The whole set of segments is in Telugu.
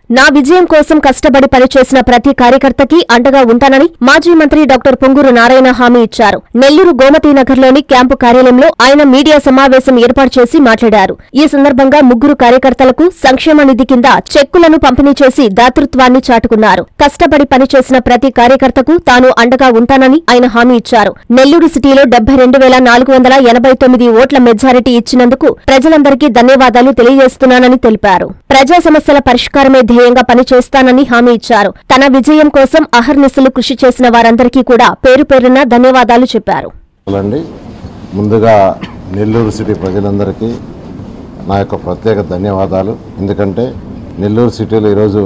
నా విజయం కోసం కష్టపడి పనిచేసిన ప్రతి కార్యకర్తకి అండగా ఉంటానని మాజీ మంత్రి డాక్టర్ పొంగూరు నారాయణ హామీ ఇచ్చారు. నెల్లూరు గోమతీనగర్లోని క్యాంపు కార్యాలయంలో ఆయన మీడియా సమావేశం ఏర్పాటు చేసి మాట్లాడారు. ఈ సందర్భంగా ముగ్గురు కార్యకర్తలకు సంక్షేమ నిధి కింద చెక్కులను పంపిణీ చేసి దాతృత్వాన్ని చాటుకున్నారు. కష్టపడి పనిచేసిన ప్రతి కార్యకర్తకు తాను అండగా ఉంటానని ఆయన హామీ ఇచ్చారు. నెల్లూరు సిటీలో 72,489 ఓట్ల మెజారిటీ ఇచ్చినందుకు ప్రజలందరికీ ధన్యవాదాలు తెలియజేస్తున్నానని తెలిపారు. ప్రజా సమస్యల పరిష్కారమే ధ్యేయంగా పనిచేస్తానని హామీ ఇచ్చారు. తన విజయం కోసం అహర్నిశలు కృషి చేసిన వారందరికీ కూడా పేరు పేరున ధన్యవాదాలు చెప్పారు. ముందుగా నెల్లూరు సిటీ ప్రజలందరికీ నా యొక్క ప్రత్యేక ధన్యవాదాలు. ఎందుకంటే నెల్లూరు సిటీలో ఈరోజు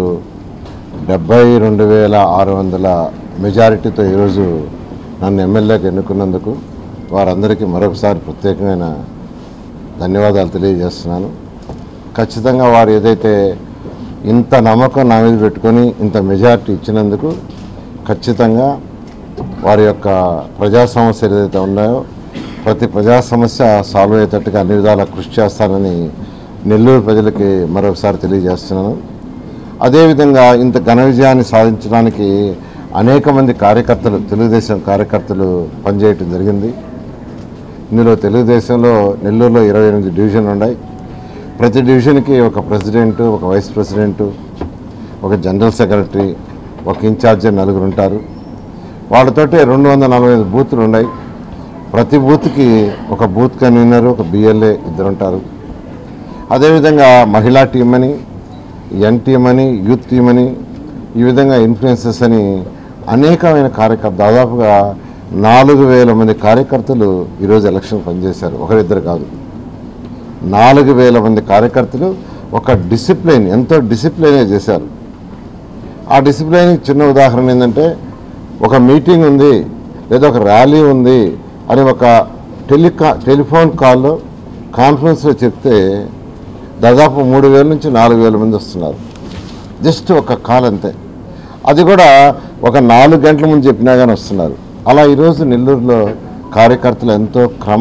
72,600 మెజారిటీతో ఈరోజు నన్ను ఎమ్మెల్యేగా ఎన్నుకున్నందుకు వారందరికీ మరొకసారి ప్రత్యేకమైన ధన్యవాదాలు తెలియజేస్తున్నాను. ఖచ్చితంగా వారు ఏదైతే ఇంత నమ్మకం నా మీద పెట్టుకొని ఇంత మెజారిటీ ఇచ్చినందుకు ఖచ్చితంగా వారి యొక్క ప్రజా సమస్యలు ఏదైతే ఉన్నాయో ప్రతి ప్రజా సమస్య సాల్వ్ అయ్యేటట్టుగా అన్ని విధాలా కృషి చేస్తానని నెల్లూరు ప్రజలకి మరొకసారి తెలియజేస్తున్నాను. అదేవిధంగా ఇంత ఘన విజయాన్ని సాధించడానికి అనేక మంది కార్యకర్తలు తెలుగుదేశం కార్యకర్తలు పనిచేయటం జరిగింది. ఇందులో తెలుగుదేశంలో నెల్లూరులో 28 డివిజన్లు ఉన్నాయి. ప్రతి డివిజన్కి ఒక ప్రెసిడెంటు, ఒక వైస్ ప్రెసిడెంటు, ఒక జనరల్ సెక్రటరీ, ఒక ఇన్ఛార్జి 4 ఉంటారు. వాళ్ళతోటి 245 బూతులు ఉన్నాయి. ప్రతి బూత్కి ఒక బూత్ కన్వీనరు, ఒక బిఎల్ఏ 2 ఉంటారు. అదేవిధంగా మహిళా టీం అని, యంగ్ టీం అని, యూత్ టీం అని, ఈ విధంగా ఇన్ఫ్లుయెన్సర్స్ అని అనేకమైన కార్యకర్తలు దాదాపుగా 4,000 మంది కార్యకర్తలు ఈరోజు ఎలక్షన్ పనిచేశారు. ఒకరిద్దరు కాదు, 4,000 మంది కార్యకర్తలు ఒక డిసిప్లైన్, ఎంతో డిసిప్లైనే చేశారు. ఆ డిసిప్లైన్ చిన్న ఉదాహరణ ఏంటంటే ఒక మీటింగ్ ఉంది లేదా ఒక ర్యాలీ ఉంది అని ఒక టెలిఫోన్ కాల్లో కాన్ఫరెన్స్లో చెప్తే దాదాపు 3,000 నుంచి 4,000 మంది వస్తున్నారు. జస్ట్ ఒక కాల్ అంతే. అది కూడా ఒక 4 గంటల ముందు చెప్పినా కానీ వస్తున్నారు. అలా ఈరోజు నెల్లూరులో కార్యకర్తలు ఎంతో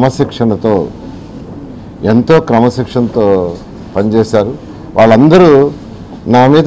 క్రమశిక్షణతో పనిచేశారు. వాళ్ళందరూ నా మీద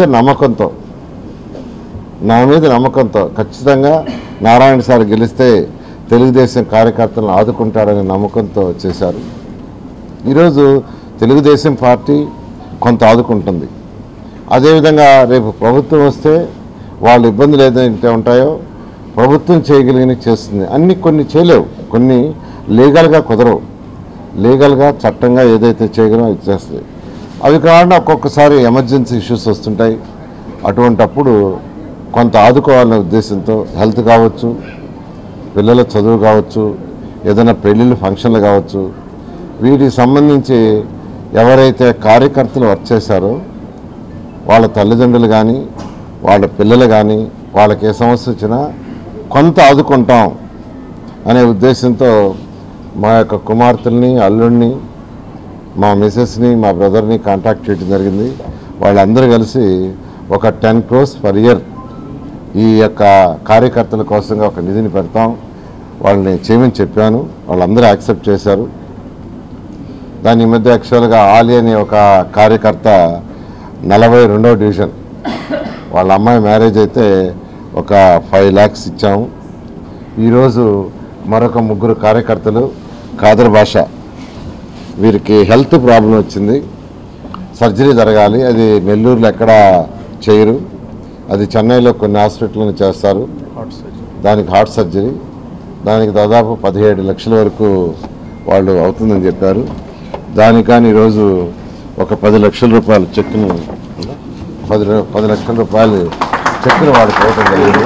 నమ్మకంతో ఖచ్చితంగా నారాయణ సార్ గెలిస్తే తెలుగుదేశం కార్యకర్తలను ఆదుకుంటారనే నమ్మకంతో చేశారు. ఈరోజు తెలుగుదేశం పార్టీ కొంత ఆదుకుంటుంది. అదేవిధంగా రేపు ప్రభుత్వం వస్తే వాళ్ళ ఇబ్బందులు ఏదైతే ఉంటాయో ప్రభుత్వం చేయగలిగినవి చేస్తుంది. కొన్ని చేయలేవు, కొన్ని లీగల్గా కుదరవు. లీగల్గా చట్టంగా ఏదైతే చేయగలమో అది చేస్తుంది. అవి కాకుండా ఒక్కొక్కసారి ఎమర్జెన్సీ ఇష్యూస్ వస్తుంటాయి. అటువంటప్పుడు కొంత ఆదుకోవాలనే ఉద్దేశంతో హెల్త్ కావచ్చు, పిల్లల చదువు కావచ్చు, ఏదైనా పెళ్ళిళ్ళు ఫంక్షన్లు కావచ్చు, వీటికి సంబంధించి ఎవరైతే కార్యకర్తలు వర్క్ చేశారో వాళ్ళ తల్లిదండ్రులు కానీ వాళ్ళ పిల్లలు కానీ వాళ్ళకి ఏ సమస్య వచ్చినా కొంత ఆదుకుంటాం అనే ఉద్దేశంతో మా యొక్క కుమార్తెల్ని, అల్లుడిని, మా మిసెస్ని, మా బ్రదర్ని కాంటాక్ట్ చేయడం జరిగింది. వాళ్ళందరూ కలిసి ఒక 10 crores పర్ ఇయర్ ఈ యొక్క కార్యకర్తల కోసంగా ఒక నిధిని పెడతాం, వాళ్ళని చేయమని చెప్పాను. వాళ్ళందరూ యాక్సెప్ట్ చేశారు. దాని మధ్య యాక్చువల్గా ఆలి అనే ఒక కార్యకర్త 42వ డివిజన్, వాళ్ళ అమ్మాయి మ్యారేజ్ అయితే ఒక 5 lakhs ఇచ్చాము. ఈరోజు మరొక 3 కార్యకర్తలు ఖాదర్ భాష, వీరికి హెల్త్ ప్రాబ్లం వచ్చింది, సర్జరీ జరగాలి. అది నెల్లూరులో ఎక్కడ చేయరు, అది చెన్నైలో కొన్ని హాస్పిటల్ని చేస్తారు. దానికి హార్ట్ సర్జరీ, దానికి దాదాపు 17 లక్షల వరకు వాళ్ళు అవుతుందని చెప్పారు. దానికి కానీ ఈరోజు ఒక 10 లక్షల రూపాయల చెక్కును 10 లక్షల రూపాయలు చెక్కును వాడికి ఇవ్వడం జరిగింది.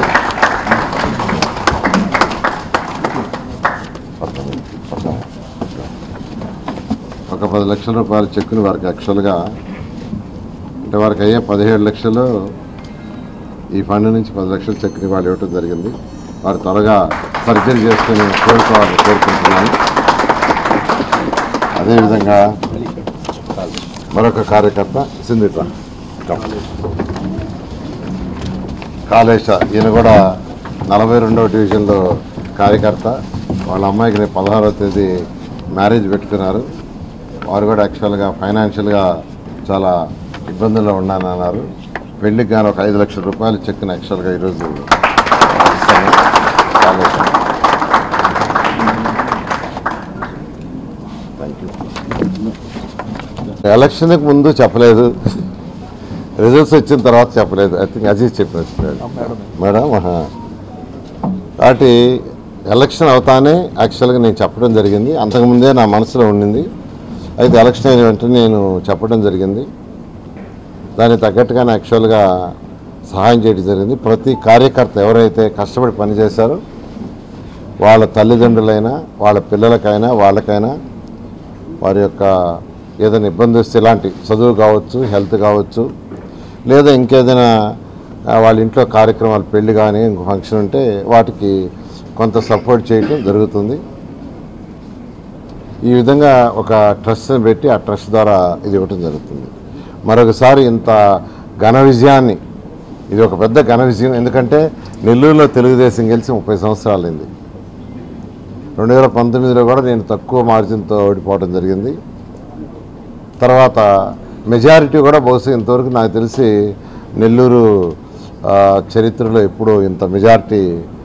ఒక 10 లక్షల రూపాయల చెక్కును వారికి యాక్చువల్గా అంటే వారికి అయ్యే 17 లక్షలు ఈ ఫండ్ నుంచి 10 లక్షల చెక్కుని వాళ్ళు ఇవ్వడం జరిగింది. వారు త్వరగా సర్జరీ చేసుకుని కోరుకోవాలని కోరుకుంటున్నాను. అదేవిధంగా మరొక కార్యకర్త సింధిత కాళేశ, ఈయన కూడా 42వ డివిజన్లో కార్యకర్త. వాళ్ళ అమ్మాయికి 16వ తేదీ మ్యారేజ్ పెట్టుకున్నారు. వారు కూడా యాక్చువల్గా ఫైనాన్షియల్గా చాలా ఇబ్బందుల్లో ఉన్నానన్నారు. పెళ్లికి కానీ ఒక 5 లక్షల రూపాయలు చెక్కిన యాక్చువల్గా ఈరోజు ఎలక్షన్కి ముందు చెప్పలేదు, రిజల్ట్స్ వచ్చిన తర్వాత చెప్పలేదు. ఐ థింక్ అజీజ్ చెప్పినట్టు మేడం. కాబట్టి ఎలక్షన్ అవుతానే యాక్చువల్గా నేను చెప్పడం జరిగింది. అంతకుముందే నా మనసులో ఉండింది. అయితే ఎలక్షన్ అయిన వెంటనే నేను చెప్పడం జరిగింది. దానికి తగ్గట్టుగానే యాక్చువల్గా సహాయం చేయడం జరిగింది. ప్రతి కార్యకర్త ఎవరైతే కష్టపడి పనిచేశారో వాళ్ళ తల్లిదండ్రులైనా వాళ్ళ పిల్లలకైనా వాళ్ళకైనా వారి యొక్క ఏదైనా ఇబ్బంది వస్తే ఇలాంటి చదువు కావచ్చు, హెల్త్ కావచ్చు, లేదా ఇంకేదైనా వాళ్ళ ఇంట్లో కార్యక్రమాలు పెళ్లి కానీ ఇంకో ఫంక్షన్ ఉంటే వాటికి కొంత సపోర్ట్ చేయటం జరుగుతుంది. ఈ విధంగా ఒక ట్రస్ట్ని పెట్టి ఆ ట్రస్ట్ ద్వారా ఇది ఇవ్వటం జరుగుతుంది. మరొకసారి ఇంత ఘన విజయాన్ని, ఇది ఒక పెద్ద ఘన విజయం. ఎందుకంటే నెల్లూరులో తెలుగుదేశం గెలిచి 30 సంవత్సరాలు అయింది. 2019లో కూడా నేను తక్కువ మార్జిన్తో ఓడిపోవడం జరిగింది. తర్వాత మెజారిటీ కూడా బహుశా ఇంతవరకు నాకు తెలిసి నెల్లూరు చరిత్రలో ఎప్పుడూ ఇంత మెజారిటీ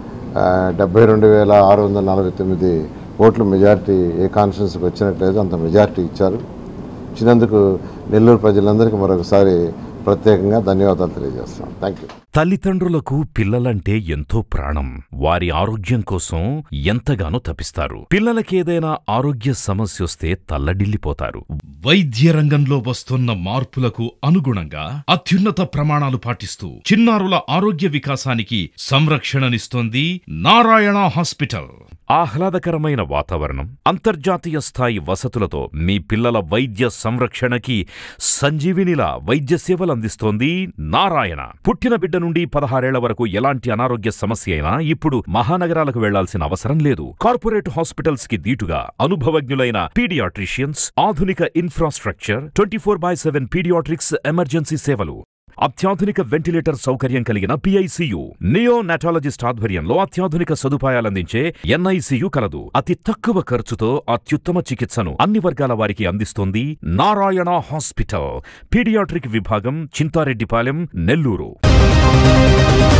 72,649 ఓట్లు మెజారిటీ ఏ కాన్స్టిట్యున్సీకి వచ్చినట్లేదు. అంత మెజారిటీ ఇచ్చారు. ఇచ్చినందుకు నెల్లూరు ప్రజలందరికీ మరొకసారి ప్రత్యేకంగా ధన్యవాదాలు తెలియజేస్తాం. Thank you. తల్లిదండ్రులకు పిల్లలంటే ఎంతో ప్రాణం. వారి ఆరోగ్యం కోసం ఎంతగానో తపిస్తారు. పిల్లలకేదైనా ఆరోగ్య సమస్యొస్తే తల్లడిల్లిపోతారు. వైద్య రంగంలో వస్తున్న మార్పులకు అనుగుణంగా అత్యున్నత ప్రమాణాలు పాటిస్తూ చిన్నారుల ఆరోగ్య వికాసానికి సంరక్షణనిస్తోంది నారాయణ హాస్పిటల్. ఆహ్లాదకరమైన వాతావరణం, అంతర్జాతీయ స్థాయి వసతులతో మీ పిల్లల వైద్య సంరక్షణకి సంజీవినిలా వైద్య సేవలందిస్తోంది నారాయణ. పుట్టిన బిడ్డ నుండి 16 ఏళ్ల వరకు ఎలాంటి అనారోగ్య సమస్య అయినా ఇప్పుడు మహానగరాలకు వెళ్లాల్సిన అవసరం లేదు. కార్పొరేట్ హాస్పిటల్స్ కి దీటుగా అనుభవజ్ఞులైన పీడియాట్రిషియన్స్, ఆధునిక ఇన్ఫ్రాస్ట్రక్చర్, 24/7 పీడియాట్రిక్స్ ఎమర్జెన్సీ సేవలు, అత్యాధునిక వెంటిలేటర్ సౌకర్యం కలిగిన పిఐసియు, నియోనాటాలజిస్ట్ ఆధ్వర్యంలో అత్యాధునిక సదుపాయాలందించే ఎన్ఐసియు కలదు. అతి తక్కువ ఖర్చుతో అత్యుత్తమ చికిత్సను అన్ని వర్గాల వారికి అందిస్తోంది నారాయణ హాస్పిటల్. పీడియాట్రిక్ విభాగం, చింతారెడ్డిపాలెం, నెల్లూరు.